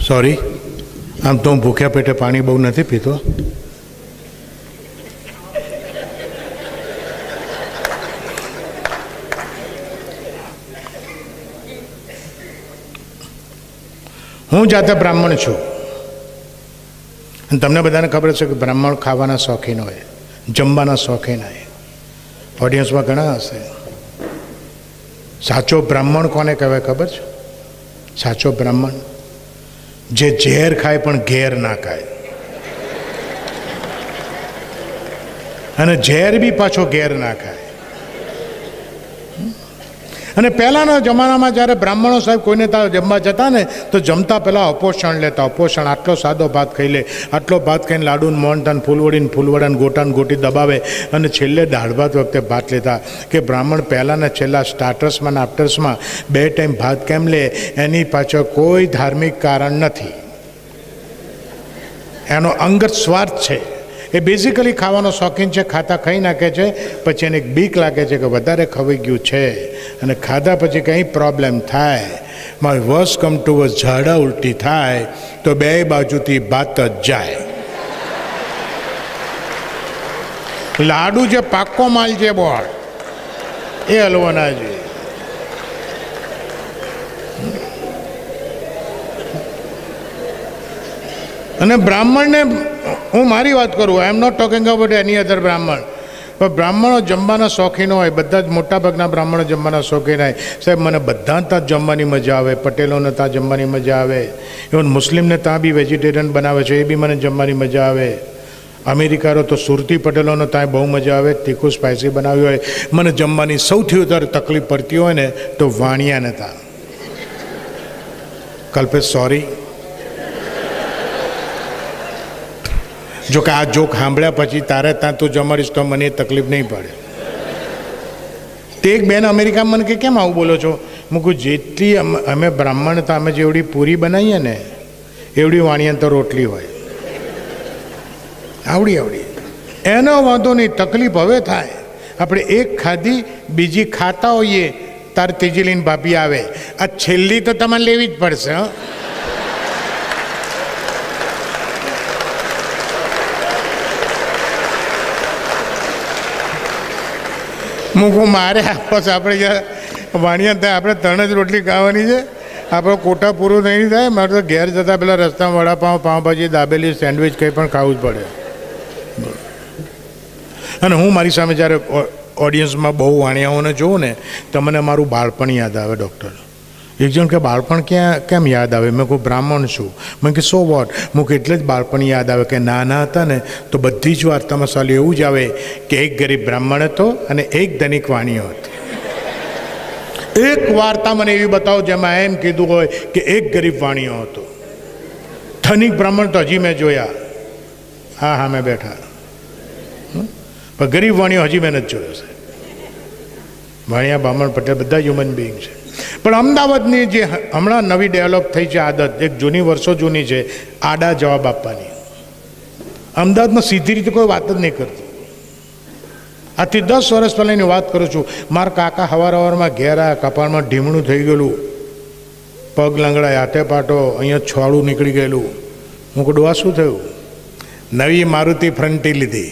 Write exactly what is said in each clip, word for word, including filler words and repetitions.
Sorry, આમ તો હું ભૂખ્યા પેટે પાણી બહુ નથી પીતો. હું જાતે બ્રાહ્મણ છું અને તમને બધાને ખબર છે કે બ્રાહ્મણ ખાવાના શોખીન હોય, જમવાના શોખીન હોય. ઓડિયન્સમાં ઘણા હશે. સાચો બ્રાહ્મણ કોને કહેવાય ખબર છે? સાચો બ્રાહ્મણ જે ઝેર ખાય પણ ઘેર ના ખાય, અને ઝેર બી પાછો ઘેર ના ખાય. અને પહેલાંના જમાનામાં જ્યારે બ્રાહ્મણો સાહેબ કોઈને ત્યાં જમવા જતા ને તો જમતા પહેલાં અપોષણ લેતા. અપોષણ આટલો સાદો ભાત ખાઈ લે, આટલો ભાત ખાઈને લાડુને મોહનથાન ફૂલવડીને ફૂલવડાને ગોટાને ગોટી દબાવે અને છેલ્લે દાળ ભાત વખતે ભાત લેતા. કે બ્રાહ્મણ પહેલાંના છેલ્લા સ્ટાર્ટર્સમાં અને આફ્ટર્સમાં બે ટાઈમ ભાત કેમ લે એની પાછળ કોઈ ધાર્મિક કારણ નથી, એનો અંગત સ્વાર્થ છે. એ બેઝિકલી ખાવાનો શોખીન છે, ખાતા ખાઈ નાખે છે, પછી એને બીક લાગે છે કે વધારે ખવાઈ ગયું છે અને ખાધા પછી કંઈ પ્રોબ્લેમ થાય, માય વર્સ કમ ટુ વર્સ ઝાડા ઉલટી થાય તો બે બાજુથી ભાત જ જાય. લાડુ જે પાક્કો માલ છે બોળ એ હલવો ના જોઈએ. અને બ્રાહ્મણને હું મારી વાત કરું, I am not talking about any other Brahmin, પણ બ્રાહ્મણો જમવાના શોખીન હોય, બધા જ મોટાભાગના બ્રાહ્મણો જમવાના શોખીન હોય. સાહેબ મને બધા ત્યાં જમવાની મજા આવે, પટેલોને ત્યાં જમવાની મજા આવે, ઇવન મુસ્લિમને ત્યાં બી વેજીટેરિયન બનાવે છે એ બી મને જમવાની મજા આવે. અમેરિકાનો તો સુરતી પટેલોનો ત્યાં બહુ મજા આવે, તીખું સ્પાઇસી બનાવ્યું હોય. મને જમવાની સૌથી વધારે તકલીફ પડતી હોય ને તો વાણિયાને ત્યાં. કલ્પેશ સોરી, જો કે આ જોક સાંભળ્યા પછી તારે ત્યાં તું જમાડીશ તો મને તકલીફ નહીં પડે. તે એક બેન અમેરિકામાં મને કે કેમ આવું બોલો છો? હું કહું જેટલી અમે બ્રાહ્મણ તો અમે જેવડી પૂરી બનાવીએ ને એવડી વાણિયા તો રોટલી હોય, આવડી આવડી. એનો વાંધો નહીં, તકલીફ હવે થાય. આપણે એક ખાધી બીજી ખાતા હોઈએ તાર ત્રીજી લઈને ભાભી આવે, આ છેલ્લી તો તમારે લેવી જ પડશે. હા, મૂકું મારે આપસ આપણે જ્યાં વાણિયા ત્યાં આપણે ત્રણ જ રોટલી ખાવાની છે, આપણો કોટા પૂરું નહીં થાય. મારે તો ઘેર જતાં પેલા રસ્તામાં વડાપાઉં, પાઉંભાજી, દાબેલી, સેન્ડવિચ કંઈ પણ ખાવું જ પડે. અને હું મારી સામે જ્યારે ઓડિયન્સમાં બહુ વાણિયાઓને જોઉં ને તો મને મારું બાળપણ યાદ આવે. ડૉક્ટર એક જણ કે બાળપણ ક્યાં કેમ યાદ આવે? મેં કહું બ્રાહ્મણ છું. મેં કે સો વોટ? મેં કહું એટલે જ બાળપણ યાદ આવે કે નાના હતા ને તો બધી જ વાર્તામાં સાલું એવું જ આવે કે એક ગરીબ બ્રાહ્મણ હતો અને એક ધનિક વાણિયો હતો. એક વાર્તા મને એવી બતાવો જેમાં એમ કીધું હોય કે એક ગરીબ વાણિયો હતો. ધનિક બ્રાહ્મણ તો હજી મેં જોયા, હા હા મેં બેઠા, પણ ગરીબ વાણિયો હજી મેં નથી જોયો છે. વાણિયા, બ્રાહ્મણ, પટેલ બધા હ્યુમન બિંગ છે. પણ અમદાવાદની જે હમણાં નવી ડેવલપ થઈ છે આદત, એક જૂની વર્ષો જૂની છે, આડા જવાબ આપવાની. અમદાવાદમાં સીધી રીતે કોઈ વાત જ નહીં કરતી. આથી દસ વર્ષ પહેલાંની વાત કરું છું. મારા કાકા હવાર હવારમાં ઘેર આવ્યા, કપાળમાં ઢીમણું થઈ ગયેલું, પગ લંગડાય, હાથે પાટો, અહીંયા છોડું નીકળી ગયેલું. હું કહું ડોહા શું થયું? નવી મારુતિ ફ્રન્ટી લીધી.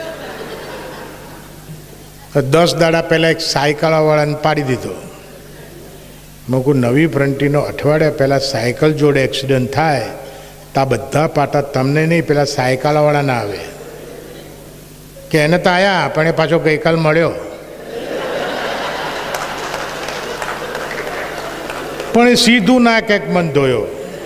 દસ દાડા પહેલાં એક સાયકલવાળાને પાડી દીધો. મેં કહું નવી ફ્રન્ટીનો અઠવાડિયા પહેલાં સાયકલ જોડે એક્સિડન્ટ થાય તો આ બધા પાટા તમને નહીં, પેલા સાયકલવાળા ના આવે. કે એને તો આવ્યા પણ એ પાછો ગઈકાલ મળ્યો. પણ એ સીધું ના કેક મન ધોયો.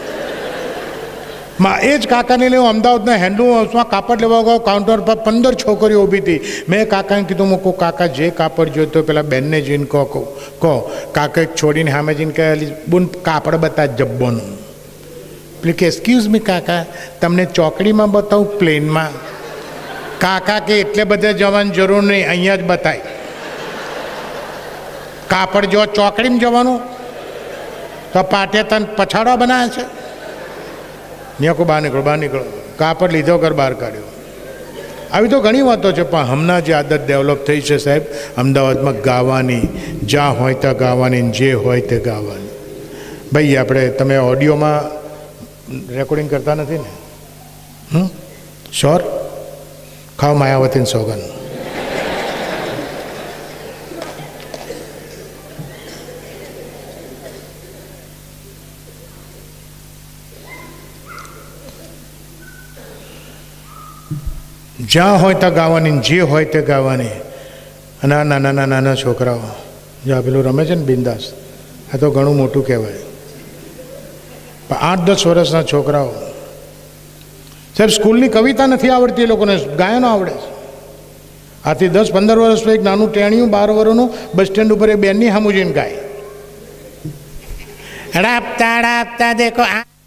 માં એ જ કાકાને લઈને અમદાવાદના હેન્ડલૂમ હાઉસમાં કાપડ લેવા ગયો. કાઉન્ટર પર પંદર છોકરીઓ ઊભી હતી. મેં કાકાને કીધું, હું કહું કાકા જે કાપડ જોઈતો પેલા બેનને જઈને કહો કહો કાકા છોડીને સામે જઈને કહે બોન કાપડ બતા જબ્બોનું. પેલી કે એક્સક્યુઝ મી કાકા, તમને ચોકડીમાં બતાવું પ્લેનમાં? કાકા કે એટલે બધે જવાની જરૂર નહીં, અહીંયા જ બતાય. કાપડ જો ચોકડીમાં જવાનું તો પાટે તને પછાડવા બનાવે છે. ત્યાં કોઈ બહાર નીકળો, બહાર નીકળો, કાપડ લીધો કર બહાર કાઢ્યો. આવી તો ઘણી વાતો છે. પણ હમણાં જે આદત ડેવલપ થઈ છે સાહેબ અમદાવાદમાં ગાવાની, જ્યાં હોય ત્યાં ગાવાની, જે હોય તે ગાવાની. ભાઈ આપણે તમે ઓડિયોમાં રેકોર્ડિંગ કરતા નથી ને? હમ શ્યોર? ખાઓ માયાવતીને સોગન. જ્યાં હોય ત્યાં ગાવાની, જે હોય તે ગાવાની. અને આ નાના નાના નાના છોકરાઓ જ્યાં પેલું રમે છે ને બિંદાસ, આ તો ઘણું મોટું કહેવાય. પણ આઠ દસ વર્ષના છોકરાઓ, સાહેબ સ્કૂલની કવિતા નથી આવડતી એ લોકોને, ગાયનો આવડે છે. આથી દસ પંદર વર્ષનું એક નાનું ટેણિયું બાર વર્ષનું બસ સ્ટેન્ડ ઉપર એ બેનની સામું જઈને ગાય, રાપતા રાપતા દેખો.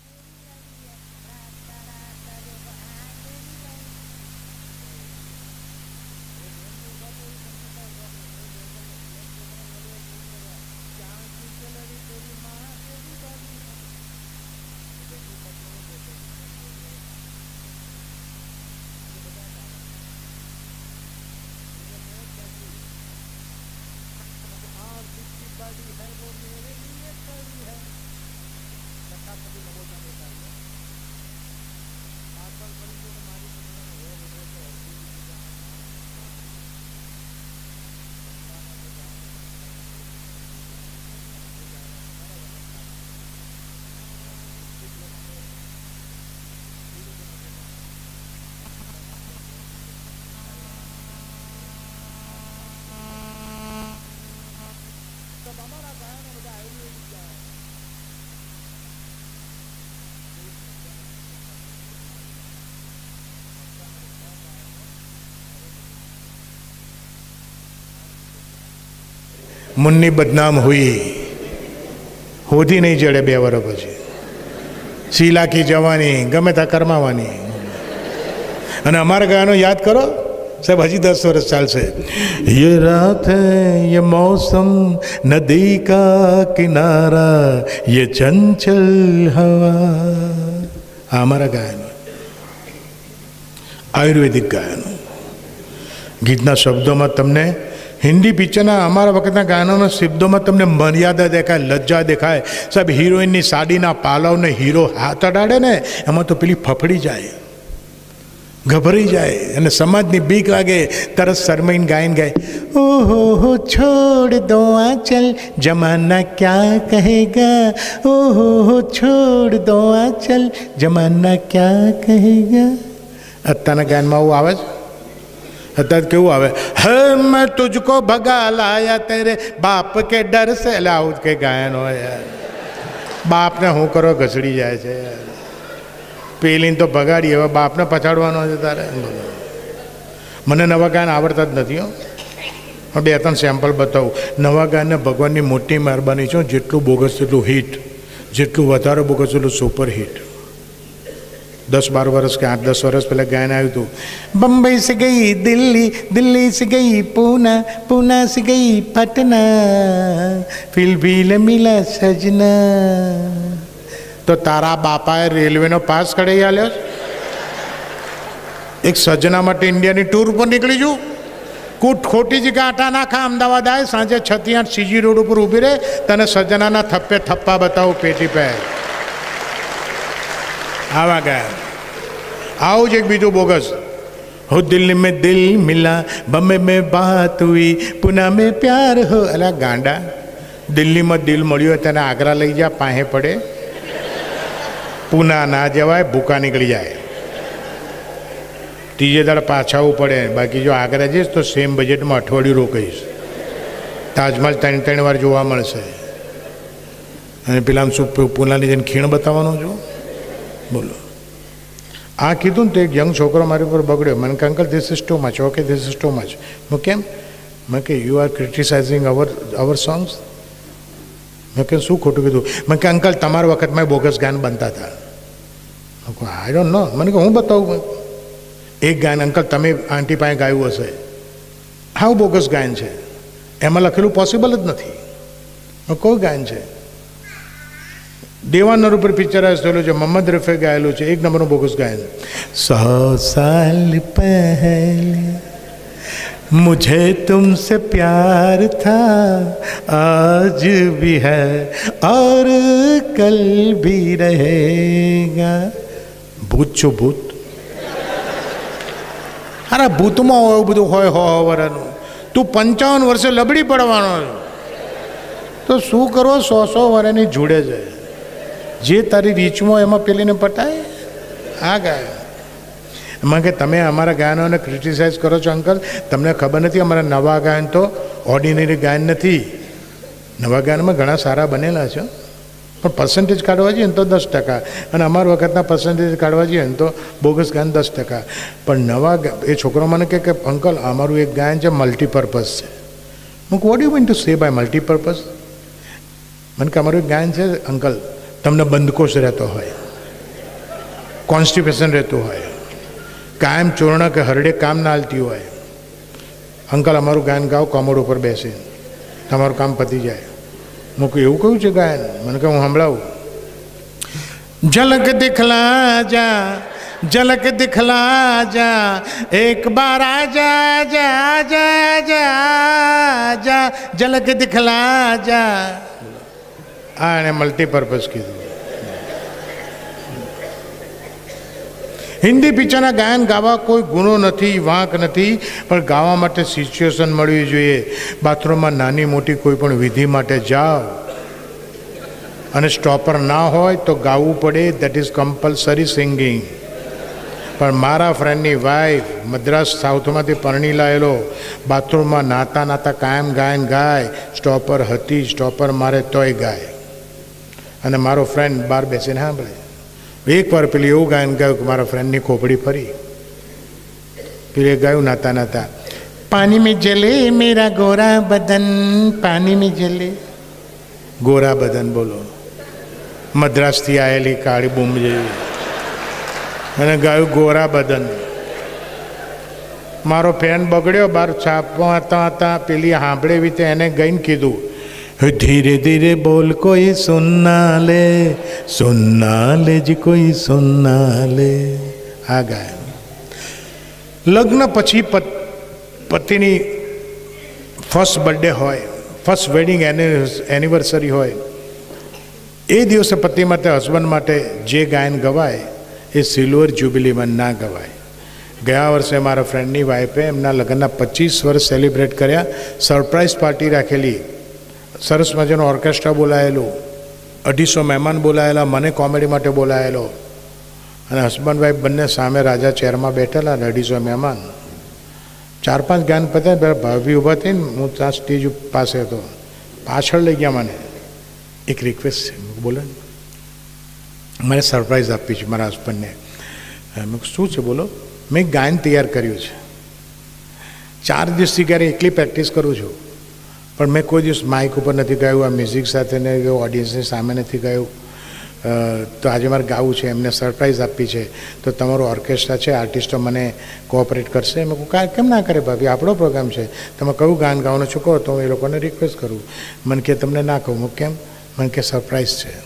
મુન્ની બદનામ હુઈ, હોધી નહીં જડે બે વર્ષ પછી. શીલાકી જવાની, ગમે ત્યાં કરમાવાની. અને અમારા ગાયનો યાદ કરો સાહેબ, હજી દસ વર્ષ ચાલશે. યે રાત હૈ યે મૌસમ નદી કા કિનારા યે ચંચલ હવા. આ અમારા ગાયનો આયુર્વેદિક ગાયનો. ગીતના શબ્દોમાં તમને, હિન્દી પિક્ચરના અમારા વખતના ગાયનોના શબ્દોમાં તમને મર્યાદા દેખાય, લજ્જા દેખાય. સાહેબ હિરોઈનની સાડીના પાલવને હીરો હાથ અડાડે ને એમાં તો પેલી ફફડી જાય, ગભરાઈ જાય, અને સમાજની બીક લાગે. તરત શરમાઈને ગાયન ગાય, ઓહો હો છોડ દો આંચલ જમાના ક્યાં કહેગા, ઓહો હો છોડ દો આંચલ જમાના ક્યાં કહેગા. અત્યારના ગાયનમાં આવું આવે છે? અત્યારે કેવું આવે, હે મેં તુજકો ભગા લાયા તેરે બાપ કે ડર સે. એટલે આવું કે ગાયન હોય યાર. બાપને હું કરો ઘસડી જાય છે યાર. પેલીને તો ભગાડી, હવે બાપને પછાડવાનો છે તારે. મને નવા ગાયન આવડતા જ નથી હો. બે ત્રણ સેમ્પલ બતાવું. નવા ગાયને ભગવાનની મોટી મહેરબાની છે, જેટલું બોગસ તેટલું હિટ, જેટલું વધારે બોગસ એટલું સુપર હિટ. दस बारह वर्ष के आठ दस वर्ष पहले गायन आयु तो, बम्बई से गई दिल्ली, दिल्ली से गई पूना, पूना से गई पटना, फिर भी मिला सजना. तो तारा बापाए रेलवे नो पास कढ़ाई आल्यो. एक सजना માટે ઇન્ડિયાની ટૂર પર નીકળી જુ. કૂટ ખોટી જગ્યા આટા નાખા, અમદાવાદ આવે, સાંજે છ થી આઠ સીજી રોડ ઉપર ઊભી રહે, તને સજનાના થપ્પે થપ્પા બતાવું પેટી પે. आवा गया. आओ जो एक बीजू बोगस, हो दिल्ली में दिल मिला, बम्बे में बात हुई, पुणे में प्यार हो. अला गांडा, दिल्ली में दिल मळ्यो तने आगरा लई जा, पाहे पड़े. पुणे ना जवाय, भूखा निकली जाए. तीजे दाड़ पाछावू पड़े. बाकी जो आगरा जईश तो सेम बजेट में अठवाडियुं रोकाईश. ताजमहल त्रण त्रण वार जोवा मळशे. अने पेला शुं पुणानी जईने खीण बताववानो छो. बोलो आ कीधुं तो एक यंग छोकरो मारी पर बगड़्यो. मैंने कहा uncle this is too much. Okay this is too much. मैं केम? मैं के you are criticising our our songs. मैं के शू खोटू कीधुं? मैं के अंकल तमारा वखत में बोगस गान बनता था. I don't know. मैंने कहा हूँ बताऊँ. एक गायन अंकल तमे आंटी पाए गायु हशे, हाउ बोगस गायन है, एमां लखेलुं पॉसिबल ज नथी. कोई गायन है देवानर पर पिक्चराइज थયેલું છે, મોહમ્મદ રફી ગાયેલું છે, એક નંબરનું બોગસ ગાયન. સો સાલ પહેલે मुझे तुमसे प्यार था आज भी है और कल भी रहेगा. ભૂત છો ભૂત? અરે ભૂતમાં હોય એવું બધું હોય હો વરાનું. તું પંચાવન વર્ષે લબડી પડવાનો તો શું કરો? સો સો વર્ષની જોડે જાય. જે તારી રીચમાં એમાં પેલીને પટાય. આ ગાય એમાં કે તમે અમારા ગાયનોને ક્રિટિસાઇઝ કરો છો અંકલ, તમને ખબર નથી અમારા નવા ગાયન તો ઓર્ડિનરી ગાયન નથી. નવા ગાયનમાં ઘણા સારા બનેલા છે, પણ પર્સન્ટેજ કાઢવા જઈએ ને તો દસ ટકા, અને અમારા વખતના પર્સન્ટેજ કાઢવા જઈએ ને તો બોગસ ગાયન દસ ટકા. પણ નવા એ છોકરો મને કહે કે અંકલ અમારું એક ગાયન છે મલ્ટીપર્પઝ છે. હું what you mean to say by multipurpose? મને કે અમારું એક ગાયન છે અંકલ, તમને બંધકોશ રહેતો હોય, કોન્સ્ટિપેશન રહેતું હોય, કાયમ ચોરણા કે હરડે કામ ના હાલતી હોય, અંકલ અમારું ગાયન ગાઓ કોમોડ ઉપર બેસે, તમારું કામ પતી જાય. હું કહું એવું કયું છે ગાયન? મને કહે હું સંભળાવું. ઝલક દિખલા જા ઝલક દિખલા જા એક બાર આજા જા જા જા જા ઝલક દિખલા જા. આ એને મલ્ટીપર્પઝ કીધું. હિન્દી પિક્ચરના ગાયન ગાવા કોઈ ગુનો નથી, વાંક નથી, પણ ગાવા માટે સિચ્યુએશન મળવી જોઈએ. બાથરૂમમાં નાની મોટી કોઈ પણ વિધિ માટે જાઓ અને સ્ટોપર ના હોય તો ગાવું પડે, દેટ ઇઝ કમ્પલસરી સિંગિંગ. પણ મારા ફ્રેન્ડની વાઈફ મદ્રાસ સાઉથમાંથી પરણી લાયેલો બાથરૂમમાં નાતા નાતા કાયમ ગાયન ગાય. સ્ટોપર હતી, સ્ટોપર મારે તોય ગાય, અને મારો ફ્રેન્ડ બહાર બેસીને સાંભળે. એક વાર પેલી એવું ગાયન ગાયું કે મારા ફ્રેન્ડની ખોપડી ફરી. પેલી ગાયું નાતા નાતા, પાણી મેં જલે મેરા ગોરા બદન, પાણી મેં જલે. ગોરા બદન બોલો, મદ્રાસથી આવેલી કાળી બૂમ જેવી, અને ગાયું ગોરા બદન. મારો ફ્રેન્ડ બગડ્યો બહાર છાપવા હતા હતા, પેલી સાંભળે એવી રીતે એને ગઈને કીધું, ધીરે ધીરે બોલ કોઈ સુનના લે, સુનના લે જ કોઈ સુનના લે. આ ગાય લગ્ન પછી પતિની ફર્સ્ટ બર્થડે હોય, ફર્સ્ટ વેડિંગ એનિવર્સરી હોય, એ દિવસે પતિ માટે હસબન્ડ માટે જે ગાયન ગવાય એ સિલ્વર જ્યુબિલીમાં ના ગવાય. ગયા વર્ષે મારા ફ્રેન્ડની વાઈફે એમના લગ્નના પચીસ વર્ષ સેલિબ્રેટ કર્યા. સરપ્રાઈઝ પાર્ટી રાખેલી, સરસ મજાનું ઓર્કેસ્ટ્રા બોલાયેલું, અઢીસો મહેમાન બોલાયેલા, મને કોમેડી માટે બોલાયેલો, અને હસબન્ડ વાઈફ બંને સામે રાજા ચેરમાં બેઠેલા ને અઢીસો મહેમાન. ચાર પાંચ ગાયન પત્યા પહેલાં ભાભી ઊભા થઈને હું ત્યાં સ્ટેજ પાસે હતો, પાછળ લઈ ગયા. મને એક રિક્વેસ્ટ છે, બોલો ને, મને સરપ્રાઈઝ આપી છે મારા હસબન્ડને. મેં શું છે બોલો? મેં ગાયન તૈયાર કર્યું છે, ચાર દિવસથી ક્યારે એકલી પ્રેક્ટિસ કરું છું, પણ મેં કોઈ દિવસ માઇક ઉપર નથી ગાયું, આ મ્યુઝિક સાથે નહીં ગાયું, ઓડિયન્સની સામે નથી ગાયું. તો આજે મારે ગાવું છે, એમને સરપ્રાઈઝ આપી છે, તો તમારો ઓર્કેસ્ટ્રા છે, આર્ટિસ્ટો મને કોઓપરેટ કરશે? મેં કહું કાંઈ કેમ ના કરે ભાભી, આપણો પ્રોગ્રામ છે, તમે કયું ગાન ગાવાનું છો કહો તો હું એ લોકોને રિક્વેસ્ટ કરું. મને કે તમને ના કહું. હું કેમ? મને કે સરપ્રાઈઝ છે.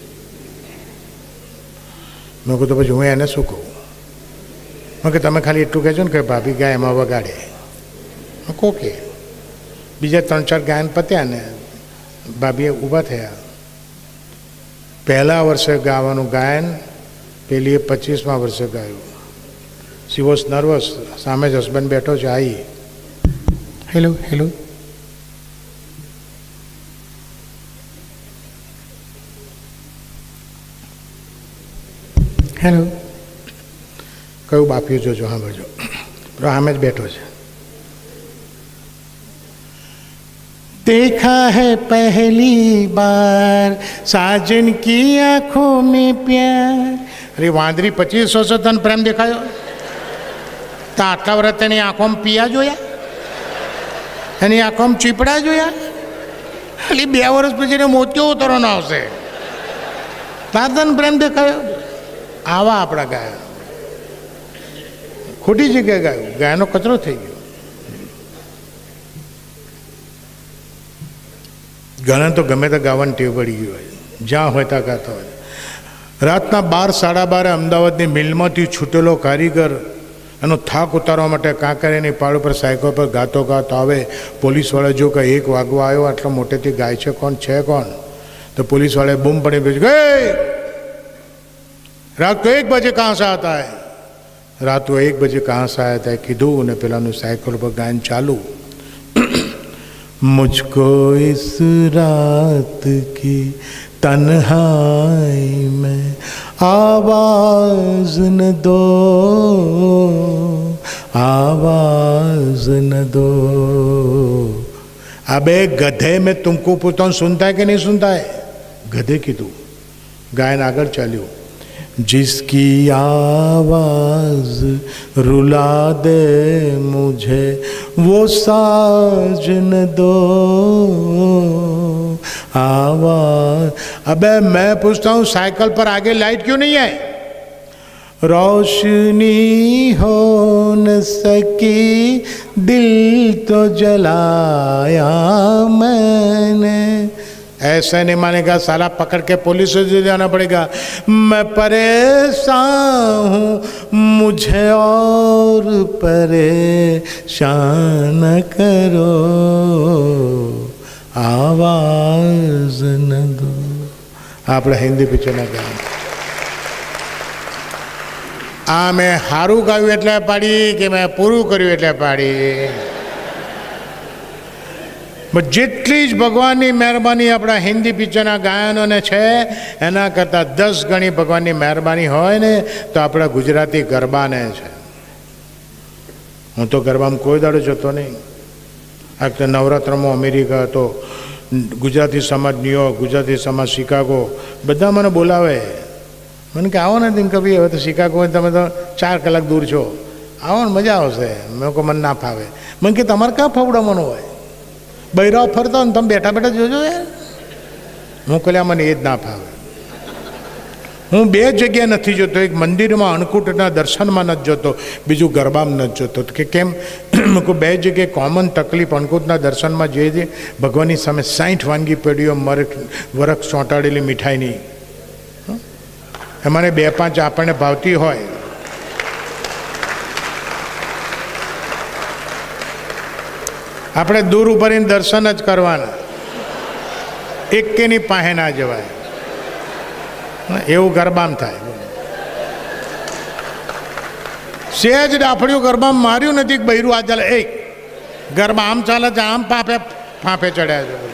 મેં કહું તો પછી હું એને શું કહું? મેં કે તમે ખાલી એટલું કહેજો ને કે ભાભી ગાય એમાં વગાડે. મેં કહું કે બીજા ત્રણ ચાર ગાયન પત્યા ને ભાભીએ ઊભા થયા. પહેલા વર્ષે ગાવાનું ગાયન પેલીએ પચીસમાં વર્ષે ગાયું. She was nervous. સામે જ હસબન્ડ બેઠો છે. આવી હેલો હેલો હેલો કયું બાપ્યું જોજો, હા ભજો સામે જ બેઠો છે. देखा है पहली बार साजन की आंखों में प्यार. अरे वांदरी पच्चीस सौ से तन प्रेम देखायो तो आटला वर्ष एनी आंखों पिया जोया, एनी आंखों चीपड़ा जोया. खाली બે વર્ષ પછી મોતિયો ઉતરવાનો આવશે. તાતન પ્રેમ દેખાયો. આવા આપણા ગાયા ખોટી જગ્યાએ ગાયું, ગાયનો કચરો થઈ ગયો. ઘણા તો ગમે તે ગાવાની ટેવ પડી ગઈ હોય, જ્યાં હોય ત્યાં ગાતા હોય. રાતના બાર સાડા બારે અમદાવાદની મિલમાંથી છૂટેલો કારીગર એનો થાક ઉતારવા માટે કાંકરિયાની પહાડ ઉપર સાયકલ પર ગાતો ગાતો આવે. પોલીસવાળા જો કે એક વાગવા આવ્યો, આટલા મોટેથી ગાય છે કોણ છે કોણ? તો પોલીસવાળાએ બૂમ પડી પૂછ્યું, ગઈ રાત તો એક બજે કહાં સે આતા હૈ? रात को एक बजे कहाँ से आया था कीधु ने पेला साइकिल पर गायन चालू. मुझको इस रात की तन्हाई में आवाज न दो, आवाज न दो. अबे गधे में तुमको पूछता हूँ सुनता है कि नहीं सुनता है? गधे कीधु. गायन आगर चाल्યું. जिसकी आवाज रुला दे मुझे वो साज न दो, आवाज. अबे मैं पूछता हूँ साइकिल पर आगे लाइट क्यों नहीं है? रोशनी हो न सकी दिल तो जलाया मैंने. ऐसा नहीं मानेगा साला, पकड़ के पुलिस से जाना पड़ेगा. मैं परेशान हूँ मुझे और परेशान करो, आवाज न दो. आप हिंदी पिक्चर ना गाय आ मैं हारू गायु एटले पाड़ी कि मैं पूरू कर्યું એટલે પાડી. જેટલી જ ભગવાનની મહેરબાની આપણા હિન્દી પિક્ચરના ગાયનોને છે એના કરતાં દસ ગણી ભગવાનની મહેરબાની હોય ને તો આપણા ગુજરાતી ગરબાને છે. હું તો ગરબામાં કોઈ દાડો જતો નહીં. આ વખતે નવરાત્રમાં અમેરિકા હતો, ગુજરાતી સમાજ ન્યુયોર્ક, ગુજરાતી સમાજ શિકાગો, બધા મને બોલાવે. મને કે આવો ને તેમ કભી, હવે તો શિકાગો તમે તો ચાર કલાક દૂર છો, આવો ને મજા આવશે. મેં કહું મને ના ફાવે. મને કે તમારે ક્યાં ફવડાવવાનું હોય? બૈરાવ ફરતો ને તમે બેઠા બેઠા જોજો યાર. હું કહ્યા મને એ જ ના ફાવે. હું બે જગ્યાએ નથી જતો. એક મંદિરમાં અન્નકૂટના દર્શનમાં નથી જતો, બીજું ગરબામાં નથી જતો. કે કેમ? બે જગ્યાએ કોમન તકલીફ. અન્નકૂટના દર્શનમાં જઈએ છીએ, ભગવાનની સામે સાઠ વાનગી પેઢીઓ મરક વરખ ચોંટાડેલી મીઠાઈની, એમાંને બે પાંચ આપણને ભાવતી હોય. આપણે દૂર ઉપરીને દર્શન જ કરવાના, એકેની પાસે ના જવાય. એવું ગરબામાં થાય. સેજ ડાફડિયું ગરબામાં માર્યું નથી. બૈરું આ ચાલે એ ગરબા આમ ચાલે છે, આમ પાપે ફાંફે ચડ્યા છે.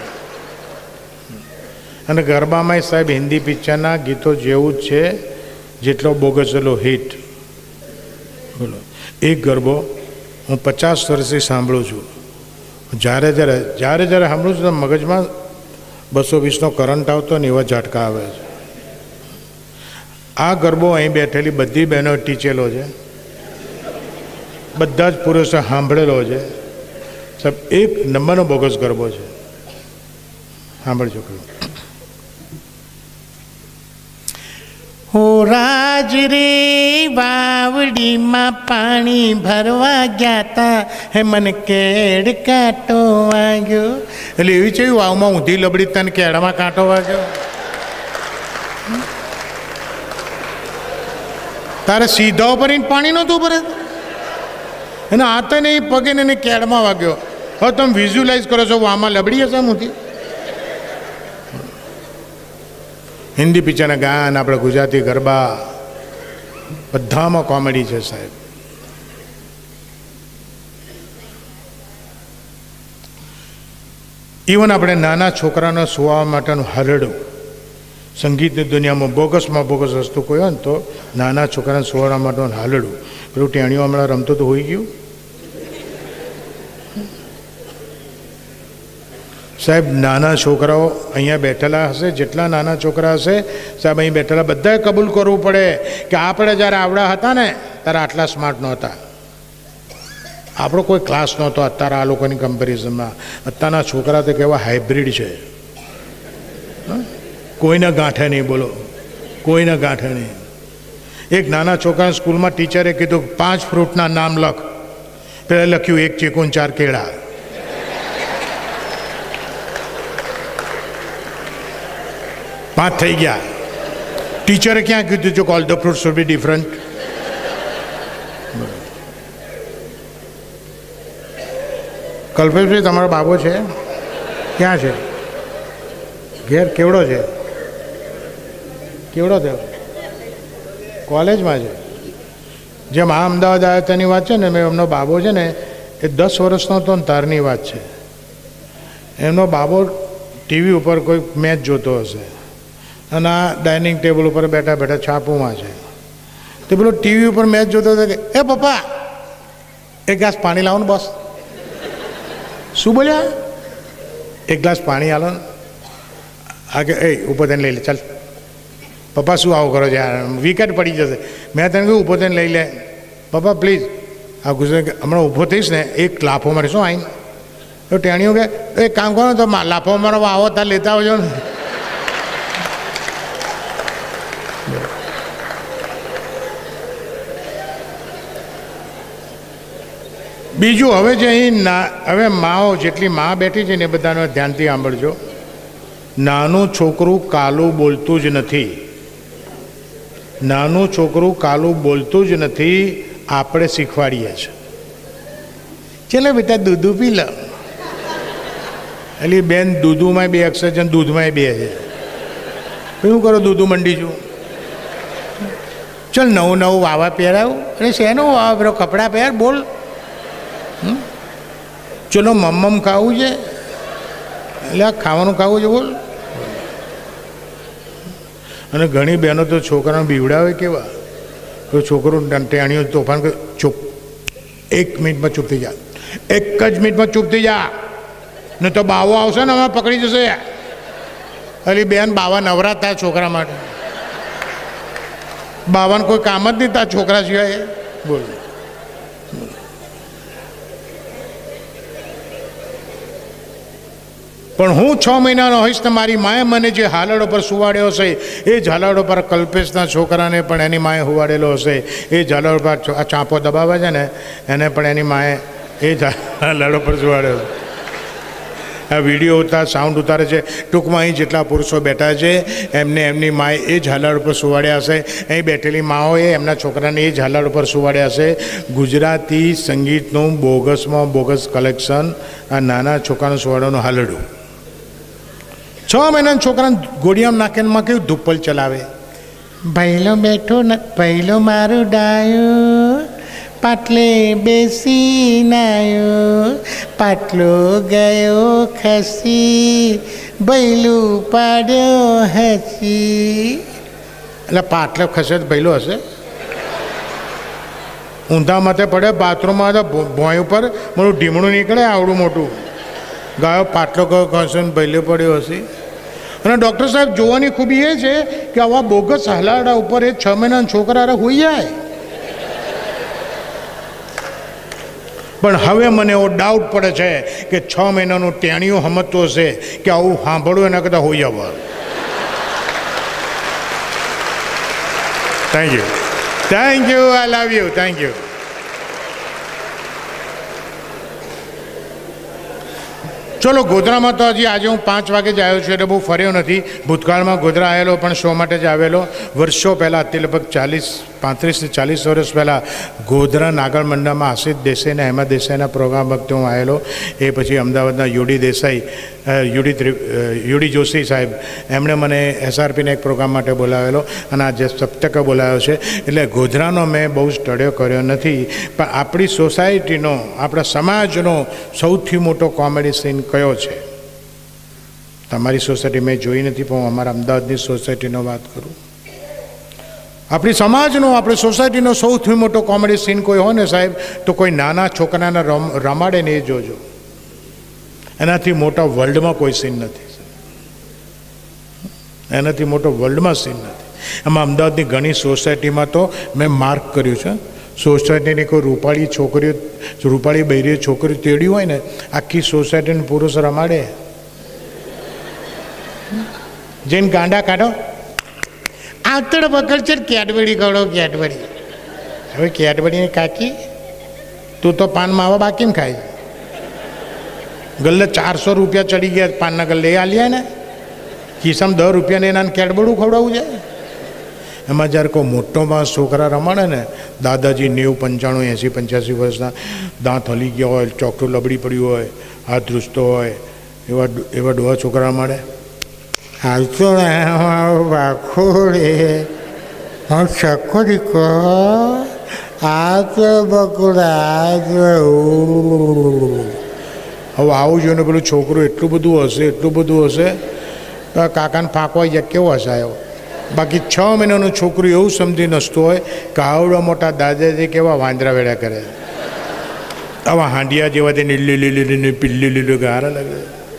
અને ગરબામાં સાહેબ હિન્દી પિક્ચરના ગીતો જેવું જ છે જેટલો બોગસેલો હિટ. બોલો, એક ગરબો હું પચાસ વર્ષથી સાંભળું છું. જ્યારે જ્યારે જ્યારે જ્યારે સાંભળું છું તો મગજમાં બસો વીસનો કરંટ આવતો ને એવા ઝાટકા આવે છે. આ ગરબો અહીં બેઠેલી બધી બહેનો ટીચેલો છે, બધા જ પુરુષો સાંભળેલો છે. સાહેબ એક નંબરનો બોગસ ગરબો છે. સાંભળજો કહ્યું. હો રાજ રે વાવડીમાં પાણી ભરવા ગયા તા, હે મને કેડ કાંટો વાગ્યો. એટલે એવી છે વાવમાં ઊંધી લબડી તને કેળમાં કાંટો વાગ્યો. તારે સીધા ઉપર પાણી નહોતું ભરે, એને હાથે નહીં પગે ને એને કેળમાં વાગ્યો. હવે તમે વિઝ્યુલાઇઝ કરો છો આમાં લબડી હશે ઊંધી. હિન્દી પિક્ચરના ગાન, આપણે ગુજરાતી ગરબા, બધામાં કોમેડી છે સાહેબ. ઇવન આપણે નાના છોકરાને સુવા માટેનું હરડું, સંગીતની દુનિયામાં બોગસમાં બોગસ વસ્તુ કોઈ હોય ને તો નાના છોકરાને સુવા માટેનું હાલડું. પેલું ટેણીઓ હમણાં રમતું તો હોઈ ગયું સાહેબ. નાના છોકરાઓ અહીંયા બેઠેલા હશે, જેટલા નાના છોકરા હશે સાહેબ અહીં બેઠેલા બધાએ કબૂલ કરવું પડે કે આપણે જ્યારે આવડા હતા ને ત્યારે આટલા સ્માર્ટ નહોતા. આપણો કોઈ ક્લાસ નહોતો અત્યારે આ લોકોની કમ્પેરિઝનમાં. અત્યારના છોકરા તો કેવા હાઇબ્રિડ છે, કોઈના ગાંઠે નહીં. બોલો, કોઈના ગાંઠે નહીં. એક નાના છોકરા સ્કૂલમાં ટીચરે કીધું પાંચ ફ્રૂટના નામ લખ. પેલા લખ્યું એક ચીકુ ચાર કેળા. પાંચ થઈ ગયા. ટીચરે ક્યાં કીધું જો all the fruit should be different. કલ્પેશભાઈ તમારો બાબો છે? ક્યાં છે? ઘેર? કેવડો છે? કેવડો થયો? કોલેજમાં છે. જેમ આ અમદાવાદ આવ્યા તેની વાત છે ને, મેં એમનો બાબો છે ને એ દસ વર્ષનો હતો ને તારની વાત છે. એમનો બાબો ટીવી ઉપર કોઈ મેચ જોતો હશે અને આ ડાઇનિંગ ટેબલ ઉપર બેઠા બેઠા છાપુમાં છે. તે પેલો ટીવી ઉપર મેચ જોતો હતો કે એ પપ્પા એક ગ્લાસ પાણી લાવો ને બસ. શું બોલ્યા? એક ગ્લાસ પાણી આલો ને. હા કે એ ઉપર થઈને લઈ લે. ચાલ પપ્પા શું આવું કરો છો યાર, વિકેટ પડી જશે. મેં તને કહ્યું ઊભો થઈને લઈ લે. પપ્પા પ્લીઝ. આ ગુજરાત હમણાં ઊભો થઈશ ને એક લાફો મારે શું આવીને તો ટેણીઓ કે એક કામ કરો તો લાફો મારો આવો ત્યાં લેતા આવજો ને. બીજું હવે જે અહીં ના હવે માઓ જેટલી મા બેઠી છે ને એ બધાનો ધ્યાનથી સાંભળજો. નાનું છોકરું કાલું બોલતું જ નથી. નાનું છોકરું કાલું બોલતું જ નથી. આપણે શીખવાડીએ છીએ. ચાલો બેટા દૂધું પી લો. એટલે બેન દૂધુમાં બે અક્ષર છે દૂધમાં બે છે. શું કરો દૂધું મંડી છું. ચાલ નવું નવું વાવા પહેરાવું. અરે શેનું વાવા પેલો કપડાં પહેર બોલ. ચલો મમ્મમ ખાવું છે એટલે આ ખાવાનું ખાવું છે બોલ. અને ઘણી બહેનો તો છોકરાને બીવડાવે કેવા તો છોકરો ટેણીઓ તોફાન ચૂપ એક મિનિટમાં ચૂપ થઈ જા. એક જ મિનિટમાં ચૂપ થઈ જા ને તો બાવો આવશે ને અમે પકડી જશે. અલી બેન બાવા નવરા થાય છોકરા માટે. બાવાને કોઈ કામ જ નહીં તા છોકરા સિવાય. બોલ. પણ હું છ મહિનાનો હોઈશ ને મારી માએ મને જે હાલડો પર સુવાડ્યો હશે એ જ હાલડો પર કલ્પેશના છોકરાને પણ એની માએ હુવાડેલો હશે. એ જ હાલડો પર આ ચાંપો દબાવે છે ને એને પણ એની માએ એ જ હાલડો પર સુવાડ્યો. આ વિડીયો ઉતાર સાઉન્ડ ઉતારે છે. ટૂંકમાં અહીં જેટલા પુરુષો બેઠા છે એમને એમની માએ એ જ હાલડ ઉપર સુવાડ્યા હશે. અહીં બેઠેલી માઓએ એમના છોકરાને એ જ હાલડ ઉપર સુવાડ્યા હશે. ગુજરાતી સંગીતનું બોગસમાં બોગસ કલેક્શન આ નાના છોકરાનું સુવાડવાનું હાલડું. છ મહિનાના છોકરાને ગોળિયામાં નાખીને કેવું ધુપ્પલ ચલાવે. પહેલો બેઠો ને પહેલો મારું ડાયો પાટલે બેસી નાયો પાટલો ગયો ખસી બૈલું પાડ્યો હસી. એટલે પાટલો ખસે તો બૈલો હશે. ઊંધા માથે પડે બાથરૂમમાં તો ભોંય ઉપર મારું ઢીમણું નીકળે આવડું મોટું. ગાયો પાટલો ગયો ખસે ને બૈલો પડ્યો હશે. અને ડૉક્ટર સાહેબ જોવાની ખૂબી એ છે કે આવા બોગસ હલાડા ઉપર એ છ મહિનાના છોકરા હોઈ જાય. પણ હવે મને એવો ડાઉટ પડે છે કે છ મહિનાનું ટેણીઓ સમજતો હશે કે આવું સાંભળવું એના કરતાં હોઈ જવા. Thank you thank you I love you thank you. ચલો ગોધરામાં તો હજી આજે હું પાંચ વાગે જ આવ્યો છું એટલે બહુ ફર્યો નથી. ભૂતકાળમાં ગોધરા આવેલો પણ શો માટે જ આવેલો. વર્ષો પહેલાં તે લગભગ ચાલીસ પાંત્રીસથી ચાલીસ વર્ષ પહેલાં ગોધરા નાગર મંડળમાં આશિષ દેસાઈના હેમા દેસાઈના પ્રોગ્રામ વખતે હું આવેલો. એ પછી અમદાવાદના U D Desai U D U D Joshi સાહેબ એમણે મને એસઆરપીના એક પ્રોગ્રામ માટે બોલાવેલો અને આજે સપ્તકે બોલાવ્યો છે. એટલે ગોધરાનો મેં બહુ સ્ટડીઓ કર્યો નથી પણ આપણી સોસાયટીનો આપણા સમાજનો સૌથી મોટો કોમેડી સીન કયો છે? તમારી સોસાયટી મેં જોઈ નથી પણ હું અમારા અમદાવાદની સોસાયટીનો વાત કરું. આપણી સમાજનો આપણી સોસાયટીનો સૌથી મોટો કોમેડી સીન કોઈ હોય ને સાહેબ તો કોઈ નાના છોકરાને રમ રમાડે ને એ જોજો. એનાથી મોટા વર્લ્ડમાં કોઈ સીન નથી. એનાથી મોટો વર્લ્ડમાં સીન નથી. એમાં અમદાવાદની ઘણી સોસાયટીમાં તો મેં માર્ક કર્યું છે. સોસાયટીની કોઈ રૂપાળી છોકરીઓ રૂપાળી બૈરીઓ છોકરીઓ તેડી હોય ને આખી સોસાયટીને પુરુષ રમાડે. જઈને ગાંડા કાઢો આવતડ પકડ છે કેડબડી ખવડો કેડબડી. હવે કેડબડીની કાકી તું તો પાન માવા બાકીને ખાય. ગલ્લે ચારસો રૂપિયા ચડી ગયા પાનના ગલ્લે એ આલ્યા ને ખિસ્સામાં દસ રૂપિયાને એના કેડબડું ખવડાવવું છે. એમાં જ્યારે કોઈ મોટો માણસ છોકરા રમાડે ને, દાદાજી નેવું પંચાણું એંસી પંચ્યાસી વર્ષના, દાંત હલી ગયા હોય, ચોકટું લબડી પડ્યું હોય, હાથ ધ્રુજતો હોય, એવા એવા ડોહા છોકરા રમાડે. હાલતો ને બાખોડે હું ચકોરી કહો આ તો બકુડા હવે આવું જોઈને પેલું છોકરું એટલું બધું હશે એટલું બધું હશે કાકાને ફાંકવા જાય કેવો હસાયો. બાકી છ મહિનાનું છોકરું એવું સમજી નસતું હોય કે આવડા મોટા દાદાજી કેવા વાંદરા વેડા કરે, આવા હાંડિયા જેવા તે લીલી લીલી પીલી લીલું ગારા લાગે.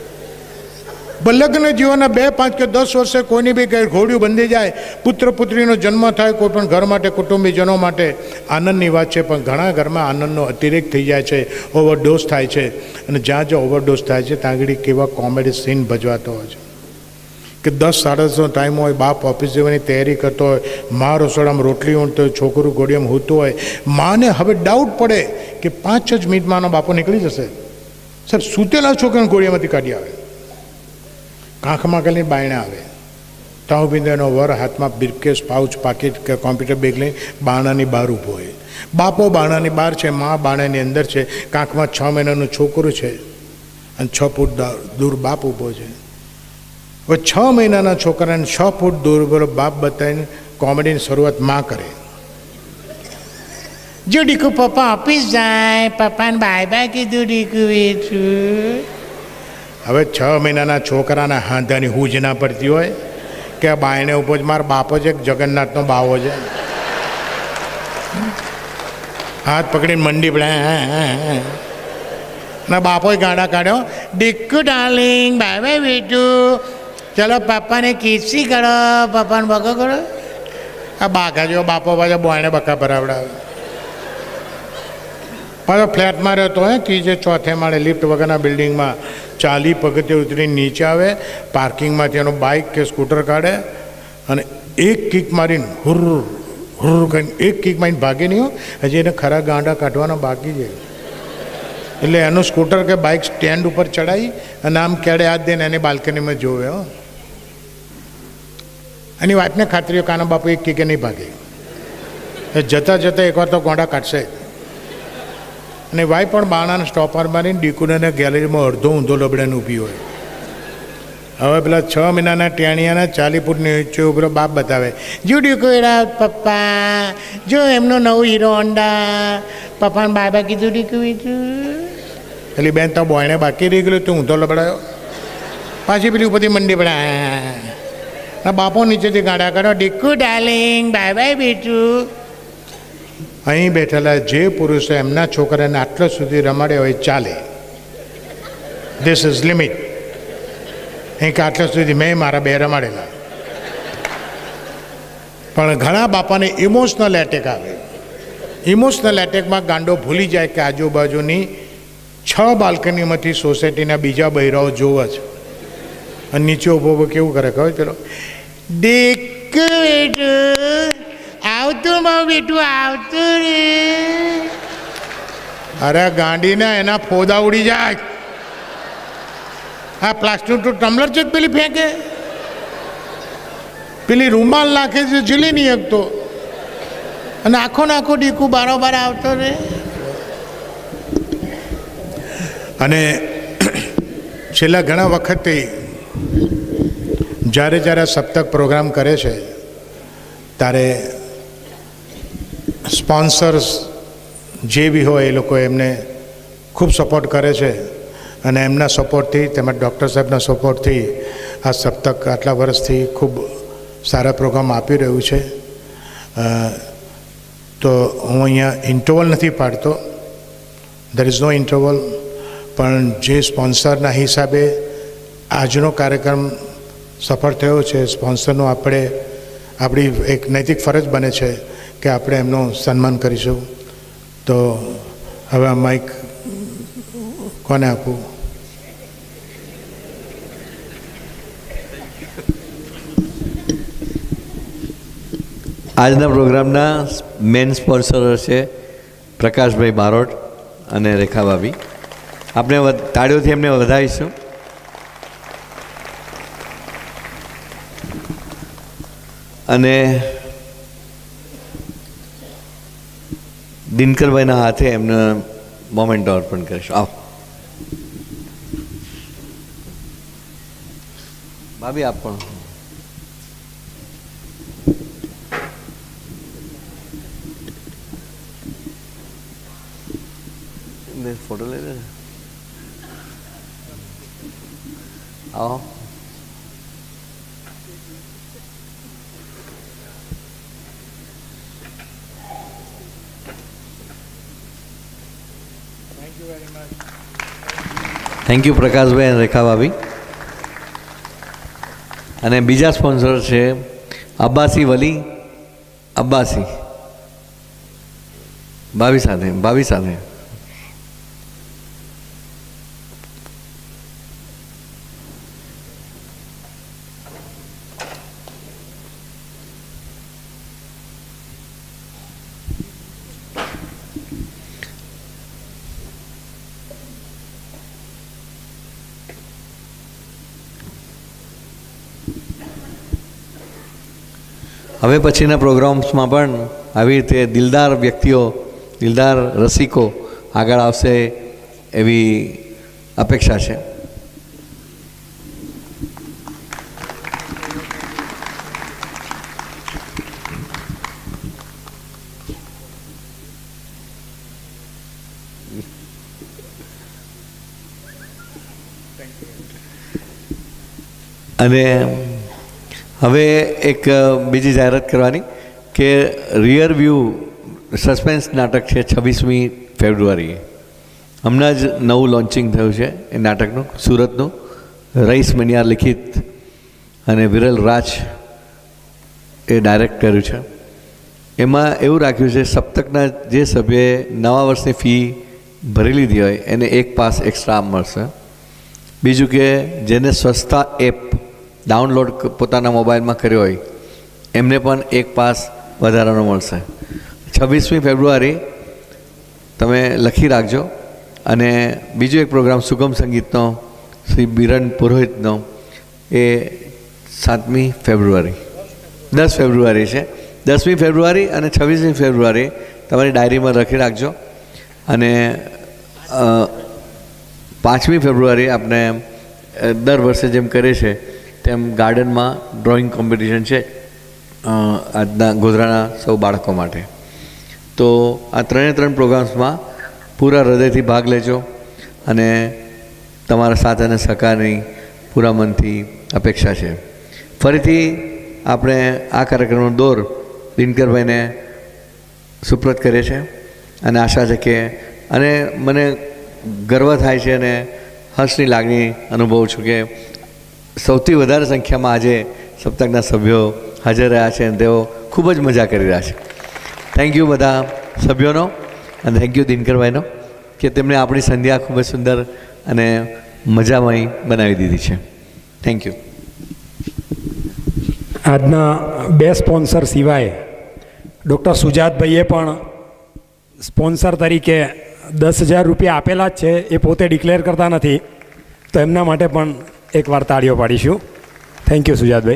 લગ્ન જીવનના બે પાંચ કે દસ વર્ષે કોઈની બી કંઈ ઘોડિયું બંધી જાય, પુત્ર પુત્રીનો જન્મ થાય, કોઈ પણ ઘર માટે કુટુંબીજનો માટે આનંદની વાત છે. પણ ઘણા ઘરમાં આનંદનો અતિરેક થઈ જાય છે, ઓવરડોઝ થાય છે. અને જ્યાં જ્યાં ઓવરડોઝ થાય છે ત્યાં આગળ કેવા કોમેડી સીન ભજવાતો હોય છે કે દસ સાડા દસનો ટાઈમ હોય, બાપ ઓફિસ જવાની તૈયારી કરતો હોય, મા રસોડામાં રોટલી ઊંઘતો હોય, છોકરું ઘોડિયામાં હૂતું હોય. માને હવે ડાઉટ પડે કે પાંચ જ મિનિટમાં બાપો નીકળી જશે. સાહેબ સૂતેલા છોકરાને ઘોડિયામાંથી કાઢી આવે, આંખમાં કરીને બાયણે આવે, તાવ બિંદેનો વર હાથમાં બ્રીફકેસ પાઉચ પાકીટ કે કોમ્પ્યુટર બેગ લઈને બાણાની બહાર ઊભો હોય. બાપો બાણાની બહાર છે, મા બાણાની અંદર છે, કાંખમાં છ મહિનાનું છોકરું છે અને છ ફૂટ દૂર બાપ ઊભો છે. હવે છ મહિનાના છોકરાને છ ફૂટ દૂર બોલો બાપ બતાવીને કોમેડીની શરૂઆત માં કરે. જો ડીકુ પપ્પા ઓફિસ જાય, પપ્પાને બાય બાય કીધું ડીકુ વેઠું. હવે છ મહિનાના છોકરાના હાંધાની હૂજ ના પડતી હોય કે બાયણે ઉભો જ મારા બાપો છે જગન્નાથનો બાવો છે, હાથ પકડીને મંડી પડે ના બાપોએ ગાડા કાઢ્યો, ડીકુ ડાર્લિંગ બાય બાય બેટું, ચલો પપ્પાને કિસી કરો, પપ્પાને બકો કરો. આ બાઘા જેવો બાપો પાછો બાયણે બકા ભરાવડાવે. પાછો ફ્લેટમાં રહેતો હોય, ત્રીજે ચોથે માળે લિફ્ટ વગરના બિલ્ડિંગમાં ચાલી પગથિયે ઉતરીને નીચે આવે, પાર્કિંગમાંથી એનો બાઇક કે સ્કૂટર કાઢે અને એક કિક મારીને હુર હુર કરીને એક કિક મારીને ભાગે નહીં હોય, હજી એને ખરા ગાંડા કાઢવાના બાકી છે. એટલે એનું સ્કૂટર કે બાઇક સ્ટેન્ડ ઉપર ચડાવી અને આમ કેડે હાથ દઈને એની બાલ્કનીમાં જોવે. હો એની વાતને ખાતરીઓ કાના બાપુ એક કિકે નહીં ભાગે, જતાં જતાં એકવાર તો ગોંડા કાઢશે. અને વાય પણ બાણાને સ્ટોપર મારીને ડીકુને ગેલેરીમાં અડધો ઊંધો લબડાને ઊભી હોય. હવે પેલા છ મહિનાના ટેણિયાના ચાલી ફૂટની નીચે ઉભરો બાપ બતાવે, જો ડીકુ એરા પપ્પા જો એમનો નવું હીરો હોન્ડા, પપ્પાને બાબા કીધું ડીકુ બીજું. પેલી બેન તો બોયણે બાકી રહી ગયેલું, તું ઊંધો લબડાયો. પાછી પેલી ઉપરથી મંડી પડ્યા, બાપો નીચેથી ગાડા કાઢો, ડીકુ ડાર્લિંગ બાય બાય બેટું. અહીં બેઠેલા જે પુરુષો એમના છોકરાને આટલા સુધી રમાડ્યા હોય ચાલે, ધીસ ઇઝ લિમિટ. અહીં કે આટલા સુધી મેં મારા બે રમાડેલા. પણ ઘણા બાપાને ઇમોશનલ એટેક આવે. ઇમોશનલ એટેકમાં ગાંડો ભૂલી જાય કે આજુબાજુની છ બાલ્કનીમાંથી સોસાયટીના બીજા બહેરાઓ જોવે છે અને નીચે ઊભો ઊભો કેવું કરે ખબર, ચલો ડીકુ બેટું આવતું મારું બેટું આવતું રે. અરે ગાંડીના એના ફોદા ઉડી જાય. આ પ્લાસ્ટિક ટુ ટમ્લર છે પેલી ફેંકે, પેલી રૂમાલ નાખે છે ઝીલી નહીં શકતો અને આખો ને આખો ડીકુ બારોબાર આવતો રે. અને છેલ્લા ઘણા વખતથી જ્યારે જ્યારે સપ્તક પ્રોગ્રામ કરે છે ત્યારે સ્પોન્સર્સ જે બી હોય એ લોકો એમને ખૂબ સપોર્ટ કરે છે અને એમના સપોર્ટથી તેમજ ડૉક્ટર સાહેબના સપોર્ટથી આ સપ્તક આટલા વર્ષથી ખૂબ સારા પ્રોગ્રામ આપી રહ્યું છે. તો હું અહીંયા ઇન્ટરવલ નથી પાડતો, દેર ઇઝ નો ઇન્ટરવલ, પણ જે સ્પોન્સરના હિસાબે આજનો કાર્યક્રમ સફળ થયો છે, સ્પોન્સરનું આપણે આપણી એક નૈતિક ફરજ બને છે કે આપણે એમનું સન્માન કરીશું. તો હવે આ માઇક કોને આપું? આજના પ્રોગ્રામના મેન સ્પોન્સર છે પ્રકાશભાઈ બારોટ અને રેખા ભાભી. આપણે તાળીઓથી એમને વધાવીશું. અને દિનકરભાઈના હાથે એમને મોમેન્ટો અર્પણ કરીશું. આવો ભાભી, આપ પણ ફોટો લઈ લે. આવો. થેન્ક યુ પ્રકાશભાઈ અને રેખા ભાભી. અને બીજા સ્પોન્સર છે અબ્બાસી વલી અબ્બાસી. ભાભી સાથે ભાભી સાથે હવે પછીના પ્રોગ્રામ્સમાં પણ આવી રીતે દિલદાર વ્યક્તિઓ, દિલદાર રસિકો આગળ આવશે એવી અપેક્ષા છે. અને હવે એક બીજી જાહેરાત કરવાની કે રિયર વ્યૂ સસ્પેન્સ નાટક છે છવ્વીસમી ફેબ્રુઆરીએ. હમણાં જ નવું લોન્ચિંગ થયું છે એ નાટકનું, સુરતનું. રઈસ મનિયાર લિખિત અને વિરલ રાજ એ ડાયરેક્ટ કર્યું છે. એમાં એવું રાખ્યું છે સપ્તકના જે સભ્યએ નવા વર્ષની ફી ભરી લીધી હોય એને એક પાસ એક્સ્ટ્રા મળશે. બીજું કે જેને સ્વચ્છતા એપ ડાઉનલોડ પોતાના મોબાઈલમાં કર્યો હોય એમને પણ એક પાસ વધારાનો મળશે. છવ્વીસમી ફેબ્રુઆરી તમે લખી રાખજો. અને બીજો એક પ્રોગ્રામ સુગમ સંગીતનો શ્રી બિરન પુરોહિતનો એ સાતમી ફેબ્રુઆરી દસ ફેબ્રુઆરી છે. દસમી ફેબ્રુઆરી અને છવ્વીસમી ફેબ્રુઆરી તમારી ડાયરીમાં લખી રાખજો. અને પાંચમી ફેબ્રુઆરી આપણે દર વર્ષે જેમ કરે છે તેમ ગાર્ડનમાં ડ્રોઈંગ કોમ્પિટિશન છે આજના ગોધરાના સૌ બાળકો માટે. તો આ ત્રણે ત્રણ પ્રોગ્રામ્સમાં પૂરા હૃદયથી ભાગ લેજો અને તમારા સાથ અને સહકારની પૂરા મનથી અપેક્ષા છે. ફરીથી આપણે આ કાર્યક્રમનો દોર દિનકરભાઈને સુપ્રત કરે છે અને આશા છે કે અને મને ગર્વ થાય છે અને હર્ષની લાગણી અનુભવું છું કે સૌથી વધારે સંખ્યામાં આજે સપ્તકના સભ્યો હાજર રહ્યા છે અને તેઓ ખૂબ જ મજા કરી રહ્યા છે. થેન્ક યુ બધા સભ્યોનો અને થેન્ક યુ દિનકરભાઈનો કે તેમણે આપણી સંધ્યા ખૂબ જ સુંદર અને મજામય બનાવી દીધી છે. Thank you. આજના બે સ્પોન્સર સિવાય ડૉક્ટર સુજાતભાઈએ પણ સ્પોન્સર તરીકે દસ હજાર રૂપિયા આપેલા જ છે. એ પોતે ડિક્લેર કરતા નથી, તો એમના માટે પણ એકવાર તાળીઓ પાડીશું. Thank you સુજાતભાઈ.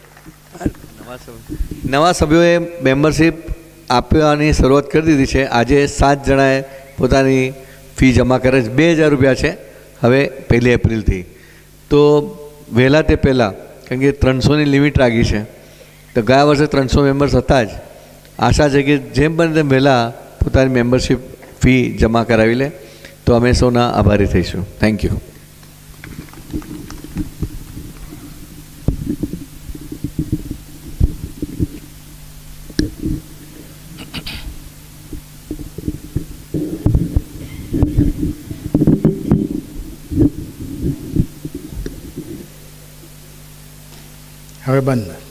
નવા સભ્યોએ મેમ્બરશીપ આપવાની શરૂઆત કરી દીધી છે. આજે સાત જણાએ પોતાની ફી જમા કરે છે. બે હજાર રૂપિયા છે હવે પહેલી એપ્રિલથી. તો વહેલા તે પહેલાં, કારણ કે ત્રણસોની લિમિટ રાખી છે, તો ગયા વર્ષે ત્રણસો મેમ્બર્સ હતા જ. આશા છે કે જેમ બને તેમ વહેલા પોતાની મેમ્બરશીપ ફી જમા કરાવી લે તો અમે સૌના આભારી થઈશું. Thank you. હવે બંધ.